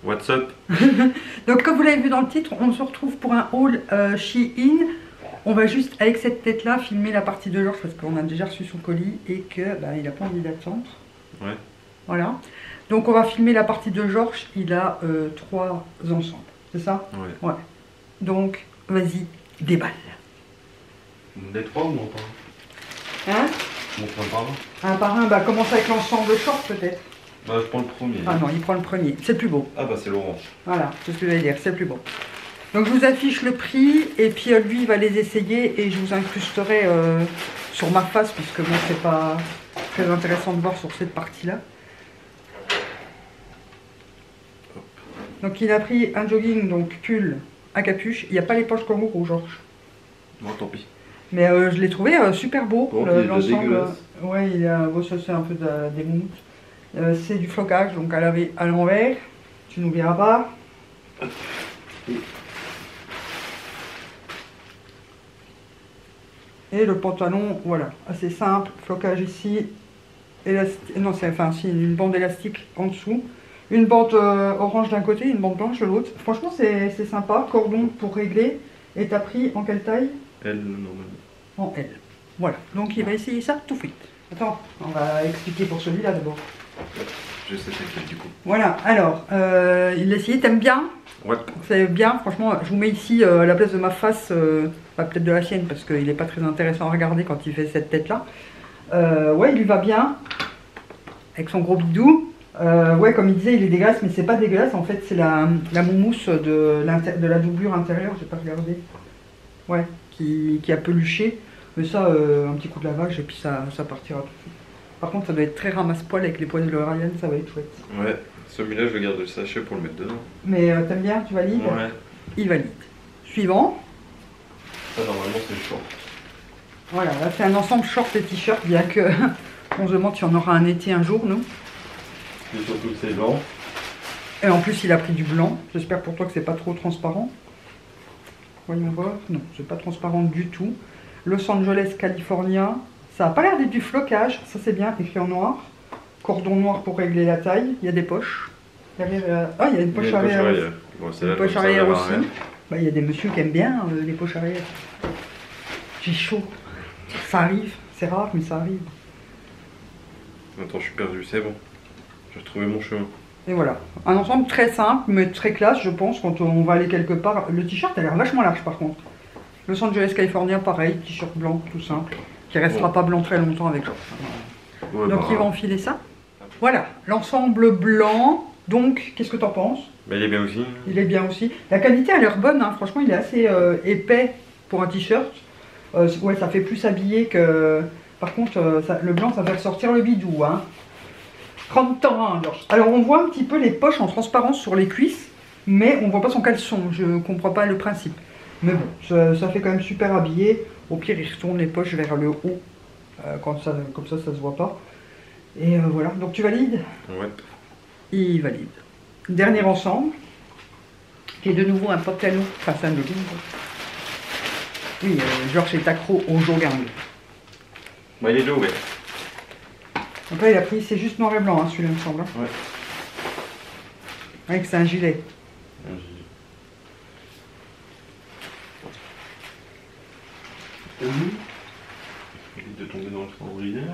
What's up? Donc comme vous l'avez vu dans le titre, on se retrouve pour un haul Shein. On va juste avec cette tête là filmer la partie de Georges parce qu'on a déjà reçu son colis et que il a pas envie d'attendre. Ouais. Voilà. Donc on va filmer la partie de Georges, il a 3 ensembles, c'est ça? Ouais. Ouais. Donc vas-y, déballe. Des 3 ou non pas? Hein? On prend par un. Un par un, bah commence avec l'ensemble short peut-être. Bah je prends le premier. Ah non, il prend le premier, c'est le plus beau. Ah bah c'est l'orange. Voilà, c'est ce que j'allais dire, c'est le plus beau. Donc je vous affiche le prix et puis lui il va les essayer et je vous incrusterai sur ma face puisque moi c'est pas très intéressant de voir sur cette partie là. Donc il a pris un jogging, donc pull à capuche, il n'y a pas les poches comme au Georges. Bon tant pis. Mais je l'ai trouvé super beau, Bon, l'ensemble. Ouais, il a bon, ça c'est un peu des moumoutes. C'est du flocage, donc à laver à l'envers, tu n'oublieras pas. Et le pantalon, voilà, assez simple, flocage ici, non c'est enfin si, une bande élastique en dessous, une bande orange d'un côté, une bande blanche de l'autre. Franchement c'est sympa, cordon pour régler. Et t'as pris en quelle taille? L normalement. En L. Voilà, donc il va essayer ça tout de suite. Attends, on va expliquer pour celui-là d'abord. Je sais c'est quel du coup. Voilà, alors, il l'a essayé, t'aimes bien? Ouais. C'est bien, franchement, je vous mets ici à la place de ma face, peut-être de la sienne, parce qu'il n'est pas très intéressant à regarder quand il fait cette tête-là. Ouais, il lui va bien, avec son gros bidou. Ouais, comme il disait, il est dégueulasse, mais c'est pas dégueulasse, en fait, c'est la moumousse de la doublure intérieure, j'ai pas regardé. Ouais, qui a peluché. Mais ça, un petit coup de lavage, et puis ça partira tout de suite. Par contre, ça doit être très ramasse-poil avec les poils de l'Oriane, ça va être chouette. Ouais, celui-là je le garde le sachet pour le mettre dedans. Mais t'aimes bien, tu valides? Ouais. Il valide. Suivant. Ça normalement c'est le short. Voilà, là c'est un ensemble short et t-shirt, bien que on se demande si on aura un été un jour, nous. Et surtout que c'est blanc. Et en plus il a pris du blanc. J'espère pour toi que c'est pas trop transparent. Voyons voir. Non, c'est pas transparent du tout. Los Angeles, California. Ça a pas l'air d'être du flocage, ça c'est bien, écrit en noir. Cordon noir pour régler la taille. Il y a des poches. Derrière, ah, il y a une poche arrière. Bon, une poche arrière aussi. Bah, il y a des messieurs qui aiment bien les poches arrière. J'ai chaud. Ça arrive, c'est rare, mais ça arrive. Attends, je suis perdu, c'est bon. J'ai retrouvé mon chemin. Et voilà, un ensemble très simple, mais très classe, je pense, quand on va aller quelque part. Le t-shirt a l'air vachement large par contre. Los Angeles, California, pareil, t-shirt blanc, tout simple, qui restera pas blanc très longtemps avec Georges. Ouais, donc il va enfiler ça. Voilà, l'ensemble blanc. Donc, qu'est-ce que t'en penses? Bah, il est bien aussi. Il est bien aussi. La qualité a l'air bonne, hein. Franchement, il est assez épais pour un t-shirt. Ouais, ça fait plus habillé que... Par contre, le blanc, ça fait ressortir le bidou, hein. 30 ans, hein, Georges. Alors, on voit un petit peu les poches en transparence sur les cuisses, mais on voit pas son caleçon. Je comprends pas le principe. Mais bon, ça fait quand même super habillé. Au pire, il retourne les poches vers le haut. Comme ça, ça se voit pas. Et voilà. Donc, tu valides? Ouais. Il valide. Dernier ensemble, qui est de nouveau un pantalon, enfin c'est un jogging. Oui, Georges est accro au jogging. Bah, il est déjà ouvert. Donc là, il a pris, c'est juste noir et blanc, hein, celui-là, il me semble. Ouais. Avec c'est un gilet. Évite de tomber dans le trou ordinaire.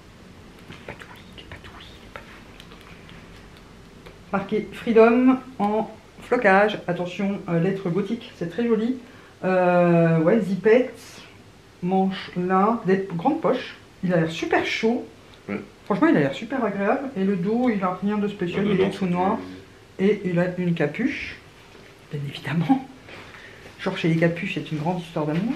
Marqué Freedom en flocage. Attention, lettre gothique, c'est très joli. Ouais, zipette, manche là, des grandes poches. Il a l'air super chaud. Ouais. Franchement, il a l'air super agréable. Et le dos, il a rien de spécial, il est tout noir. Et il a une capuche, bien évidemment. Georges et les capuches, c'est une grande histoire d'amour.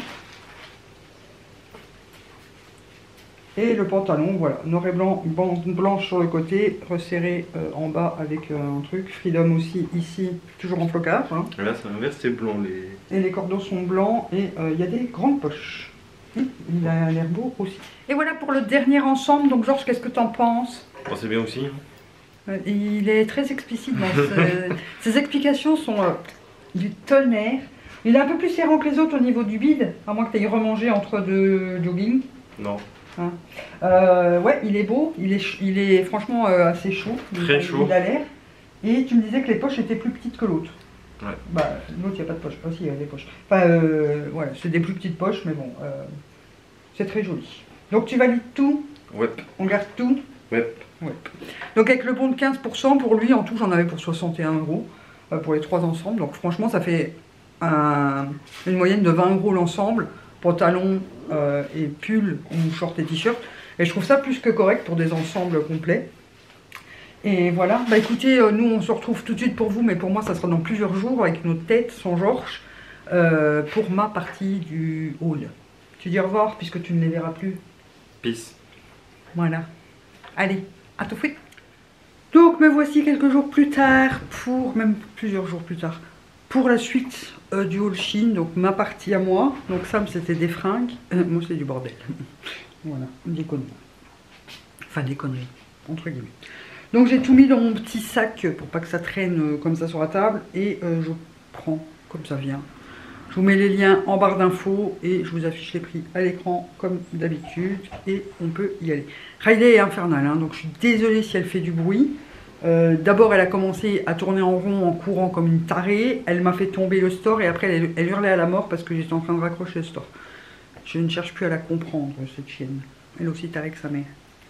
Et le pantalon, voilà, noir et blanc, bande blanche sur le côté, resserré en bas avec un truc. Freedom aussi, ici, toujours en flocage. Hein. Et là, c'est l'inverse, c'est blanc. Et les cordons sont blancs et il y a des grandes poches. Il a l'air beau aussi. Et voilà pour le dernier ensemble. Donc Georges, qu'est-ce que tu en penses? Oh, c'est bien aussi. Il est très explicite dans ses explications sont du tonnerre. Il est un peu plus serrant que les autres au niveau du bide, à moins que tu aies remangé entre deux jogging. Non. Hein. Ouais, il est beau, il est franchement assez chaud. Très chaud. Il a l'air. Et tu me disais que les poches étaient plus petites que l'autre. Ouais. Bah, l'autre, il n'y a pas de poche. Ah, si, il y a des poches. Enfin, voilà, c'est des plus petites poches, mais bon, c'est très joli. Donc, tu valides tout? Ouais. On garde tout? Ouais. Ouais. Donc, avec le bon de 15%, pour lui, en tout, j'en avais pour 61 € pour les 3 ensembles. Donc, franchement, ça fait une moyenne de 20 € l'ensemble. Pantalon et pull ou short et t-shirt. Et je trouve ça plus que correct pour des ensembles complets. Et voilà, bah écoutez, nous on se retrouve tout de suite pour vous, mais pour moi ça sera dans plusieurs jours avec nos têtes sans Georges pour ma partie du haul. Tu dis au revoir puisque tu ne les verras plus. Peace. Voilà. Allez, à tout de suite. Donc me voici quelques jours plus tard, même plusieurs jours plus tard, pour la suite du haul Chine, donc ma partie à moi. Donc Sam c'était des fringues, moi c'est du bordel. Voilà, des conneries. Enfin des conneries, entre guillemets. Donc j'ai tout mis dans mon petit sac pour pas que ça traîne comme ça sur la table. Et je prends comme ça vient. Je vous mets les liens en barre d'infos et je vous affiche les prix à l'écran comme d'habitude. Et on peut y aller. Riley est infernale, hein, donc je suis désolée si elle fait du bruit. D'abord elle a commencé à tourner en rond en courant comme une tarée. Elle m'a fait tomber le store et après elle hurlait à la mort parce que j'étais en train de raccrocher le store. Je ne cherche plus à la comprendre cette chienne. Elle aussi tarée que sa mère.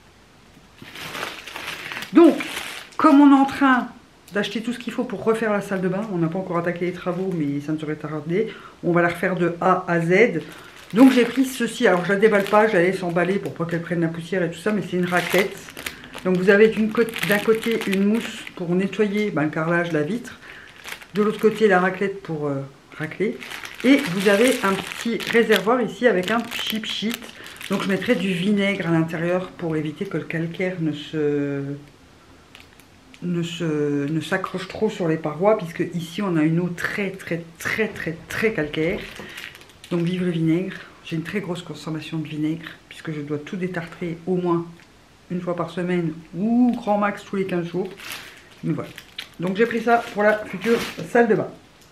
Donc, comme on est en train d'acheter tout ce qu'il faut pour refaire la salle de bain, on n'a pas encore attaqué les travaux, mais ça ne serait tardé. On va la refaire de A à Z. Donc j'ai pris ceci, alors je la déballe pas, je la laisse emballer pour pas qu'elle prenne la poussière et tout ça, mais c'est une raclette. Donc vous avez d'un côté une mousse pour nettoyer le carrelage, la vitre. De l'autre côté la raclette pour racler. Et vous avez un petit réservoir ici avec un chip sheet. Donc je mettrai du vinaigre à l'intérieur pour éviter que le calcaire ne s'accroche trop sur les parois, puisque ici on a une eau très calcaire. Donc vive le vinaigre. J'ai une très grosse consommation de vinaigre puisque je dois tout détartrer au moins une fois par semaine ou grand max tous les 15 jours. Mais voilà. Donc j'ai pris ça pour la future salle de bain.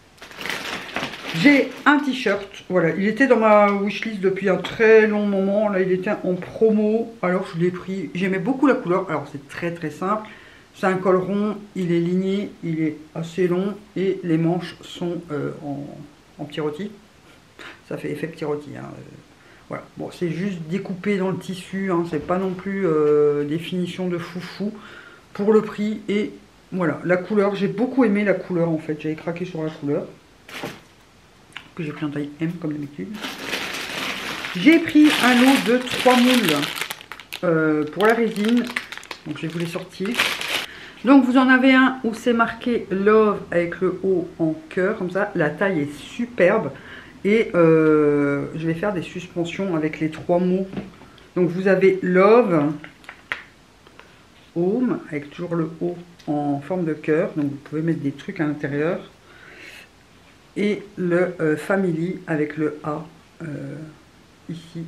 J'ai un t-shirt, voilà, il était dans ma wishlist depuis un très long moment, là il était en promo, alors je l'ai pris, j'aimais beaucoup la couleur, alors c'est très simple. C'est un col rond, il est ligné, il est assez long et les manches sont en petit rôti. Ça fait effet petit rôti. Hein. Voilà. Bon, c'est juste découpé dans le tissu, hein. C'est pas non plus des finitions de foufou pour le prix. Et voilà, la couleur, j'ai beaucoup aimé la couleur en fait. J'avais craqué sur la couleur. Que j'ai pris en taille M comme d'habitude. J'ai pris un lot de 3 moules pour la résine. Donc je vais vous les sortir. Donc vous en avez un où c'est marqué Love avec le haut en cœur, comme ça. La taille est superbe. Et je vais faire des suspensions avec les 3 mots. Donc vous avez Love, Home, avec toujours le haut en forme de cœur. Donc vous pouvez mettre des trucs à l'intérieur. Et le Family avec le A ici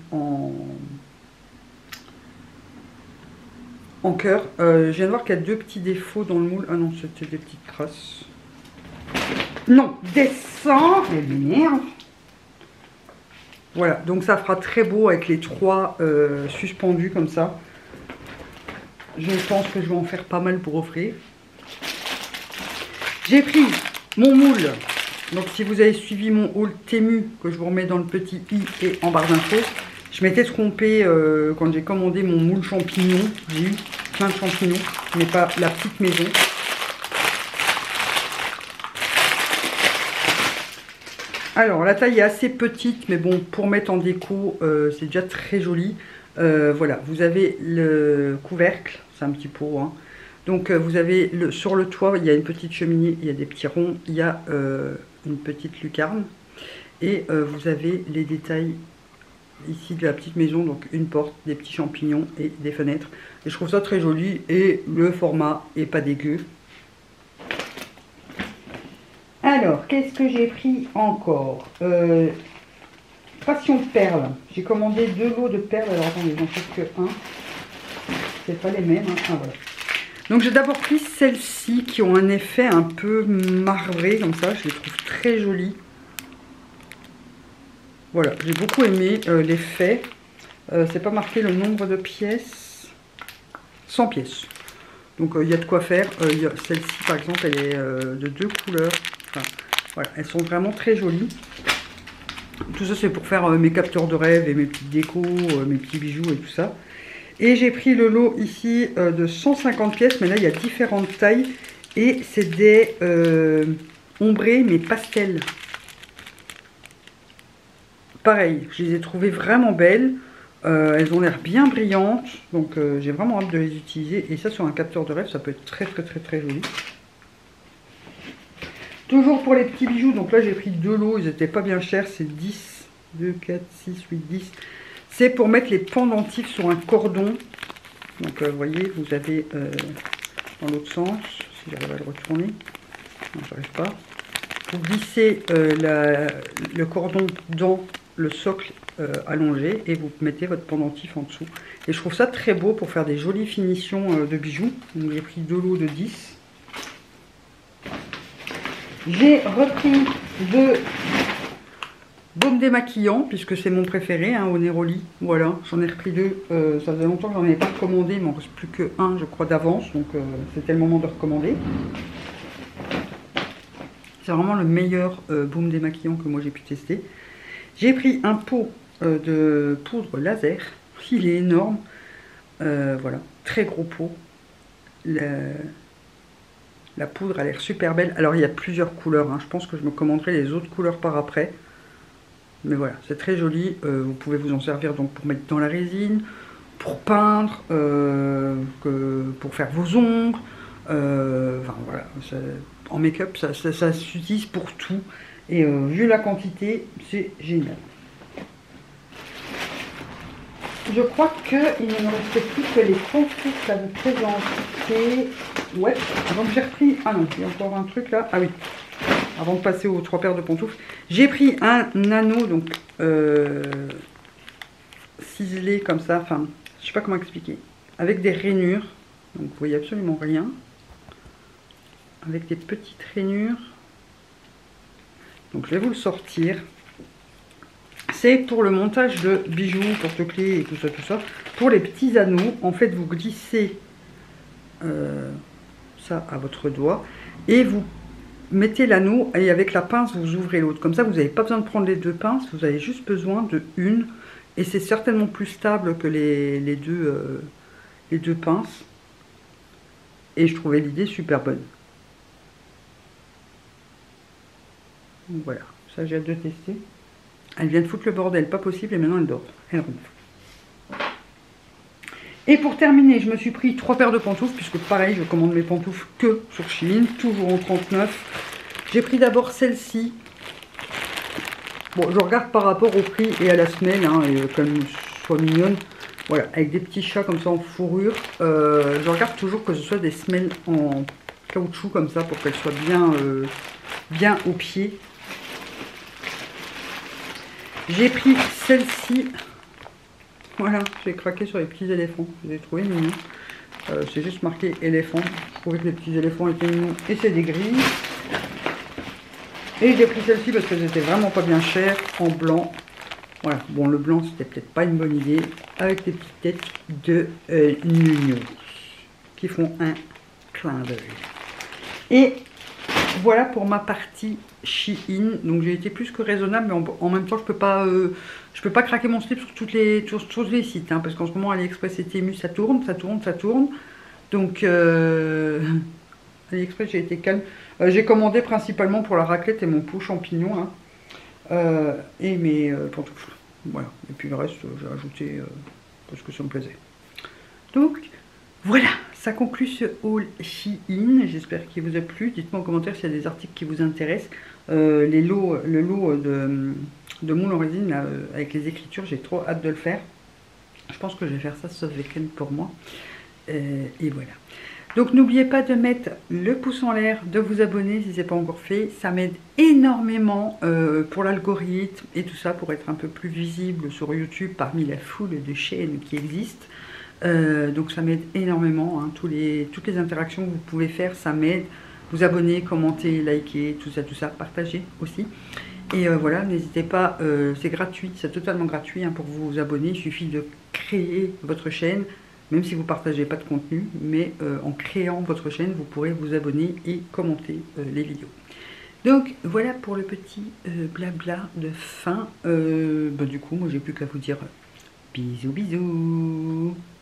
en cœur. Je viens de voir qu'il y a 2 petits défauts dans le moule. Ah non, c'était des petites traces. Non, descends, elle m'énerve. Voilà, donc ça fera très beau avec les 3 suspendus comme ça. Je pense que je vais en faire pas mal pour offrir. J'ai pris mon moule. Donc si vous avez suivi mon haul Temu, que je vous remets dans le petit i et en barre d'infos, je m'étais trompée quand j'ai commandé mon moule champignon. J'ai eu plein de champignons, mais pas la petite maison. Alors la taille est assez petite, mais bon, pour mettre en déco, c'est déjà très joli. Voilà, vous avez le couvercle, c'est un petit pot, hein. Donc vous avez sur le toit, il y a une petite cheminée, il y a des petits ronds, il y a une petite lucarne. Et vous avez les détails ici de la petite maison, donc une porte, des petits champignons et des fenêtres. Et je trouve ça très joli et le format est pas dégueu. Alors, qu'est-ce que j'ai pris encore? Passion perles. J'ai commandé 2 lots de perles. Alors attendez, j'en fais que un. C'est pas les mêmes, hein. Ah, voilà. Donc j'ai d'abord pris celles-ci qui ont un effet un peu marbré comme ça. Je les trouve très jolies. Voilà, j'ai beaucoup aimé l'effet. C'est pas marqué le nombre de pièces. 100 pièces. Donc il y a de quoi faire. Celle-ci par exemple, elle est de 2 couleurs. Enfin, voilà, elles sont vraiment très jolies. Tout ça c'est pour faire mes capteurs de rêve et mes petites décos, mes petits bijoux et tout ça. Et j'ai pris le lot ici de 150 pièces, mais là il y a différentes tailles. Et c'est des ombrés mais pastels. Pareil, je les ai trouvées vraiment belles. Elles ont l'air bien brillantes. Donc j'ai vraiment hâte de les utiliser. Et ça sur un capteur de rêve, ça peut être très très très très joli. Toujours pour les petits bijoux, donc là j'ai pris 2 lots, ils n'étaient pas bien chers, c'est 10, 2, 4, 6, 8, 10. C'est pour mettre les pendentifs sur un cordon. Donc vous voyez, vous avez dans l'autre sens, si j'arrive à le retourner, non j'arrive pas. Vous glissez le cordon dans le socle allongé et vous mettez votre pendentif en dessous. Et je trouve ça très beau pour faire des jolies finitions de bijoux. Donc j'ai pris 2 lots de 10. J'ai repris 2 baumes démaquillants, puisque c'est mon préféré, hein, au Neroli. Voilà, j'en ai repris 2. Ça faisait longtemps que j'en avais pas commandé, il m'en reste plus que 1, je crois, d'avance. Donc c'était le moment de recommander. C'est vraiment le meilleur baume démaquillant que moi j'ai pu tester. J'ai pris un pot de poudre laser. Il est énorme. Voilà, très gros pot. La poudre a l'air super belle. Alors il y a plusieurs couleurs, hein. Je pense que je me commanderai les autres couleurs par après. Mais voilà, c'est très joli. Vous pouvez vous en servir donc pour mettre dans la résine, pour peindre, pour faire vos ongles. Enfin voilà, en make-up ça s'utilise pour tout. Et vu la quantité, c'est génial. Je crois qu'il ne me restait plus que les pantoufles à vous présenter. Ouais, donc j'ai repris... Ah non, il y a encore un truc là. Ah oui, avant de passer aux 3 paires de pantoufles. J'ai pris un anneau, donc ciselé comme ça. Enfin, je sais pas comment expliquer. Avec des rainures. Donc vous voyez absolument rien. Avec des petites rainures. Donc je vais vous le sortir. C'est pour le montage de bijoux, porte-clés et tout ça. Pour les petits anneaux, en fait, vous glissez ça à votre doigt et vous mettez l'anneau et avec la pince, vous ouvrez l'autre. Comme ça, vous n'avez pas besoin de prendre les 2 pinces, vous avez juste besoin de une. Et c'est certainement plus stable que les deux pinces. Et je trouvais l'idée super bonne. Donc voilà, ça j'ai hâte de tester. Elle vient de foutre le bordel, pas possible, et maintenant elle dort. Elle ronfle. Et pour terminer, je me suis pris 3 paires de pantoufles, puisque pareil, je commande mes pantoufles que sur Shein, toujours en 39. J'ai pris d'abord celle-ci. Bon, je regarde par rapport au prix et à la semelle, hein, et comme soit mignonne. Voilà, avec des petits chats comme ça en fourrure. Je regarde toujours que ce soit des semelles en caoutchouc comme ça, pour qu'elles soient bien au pied. J'ai pris celle-ci. Voilà, j'ai craqué sur les petits éléphants. Je les ai trouvés mignons. C'est juste marqué éléphant. Je trouvais que les petits éléphants étaient mignons. Et c'est des grilles. Et j'ai pris celle-ci parce qu'elles étaient vraiment pas bien chères. En blanc. Voilà. Bon, le blanc, c'était peut-être pas une bonne idée. Avec des petites têtes de nounours. Qui font un clin d'œil. Et voilà pour ma partie Shein. Donc j'ai été plus que raisonnable, mais en même temps je peux pas craquer mon slip sur tous les sites, hein, parce qu'en ce moment AliExpress et Temu ça tourne. Donc AliExpress j'ai été calme. J'ai commandé principalement pour la raclette et mon pot champignon là, et mes pantoufles. Voilà. Et puis le reste j'ai ajouté parce que ça me plaisait. Donc voilà, ça conclut ce haul Shein. J'espère qu'il vous a plu. Dites-moi en commentaire s'il y a des articles qui vous intéressent. Le lot de moule en résine là, avec les écritures, j'ai trop hâte de le faire. Je pense que je vais faire ça ce week-end pour moi. Et voilà. Donc n'oubliez pas de mettre le pouce en l'air, de vous abonner si ce n'est pas encore fait. Ça m'aide énormément pour l'algorithme et tout ça, pour être un peu plus visible sur YouTube parmi la foule de chaînes qui existent. Donc ça m'aide énormément, hein. Toutes les interactions que vous pouvez faire, ça m'aide. Vous abonner, commenter, liker, tout ça, partager aussi. Et voilà, n'hésitez pas, c'est gratuit, c'est totalement gratuit, hein, pour vous abonner. Il suffit de créer votre chaîne, même si vous ne partagez pas de contenu, mais en créant votre chaîne, vous pourrez vous abonner et commenter les vidéos. Donc voilà pour le petit blabla de fin. Du coup, moi j'ai plus qu'à vous dire bisous bisous.